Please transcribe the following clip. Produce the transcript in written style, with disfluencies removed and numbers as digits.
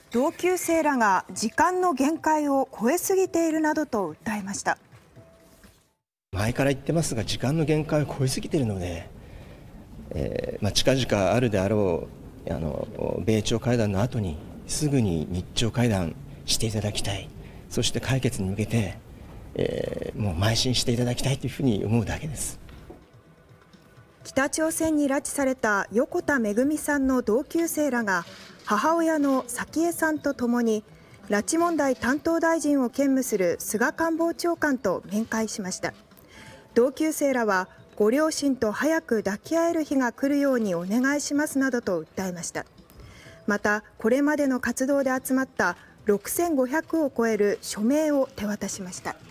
同級生らが時間の限界を超えすぎているなどと訴えました。 前から言ってますが、時間の限界を超えすぎているので、近々あるであろう米朝会談の後にすぐに日朝会談していただきたい、そして解決に向けて、もう邁進していただきたいというふうに思うだけです。 北朝鮮に拉致された横田めぐみさんの同級生らが母親の早紀江さんとともに拉致問題担当大臣を兼務する菅官房長官と面会しました。同級生らはご両親と早く抱き合える日が来るようにお願いしますなどと訴えました。また、これまでの活動で集まった6500を超える署名を手渡しました。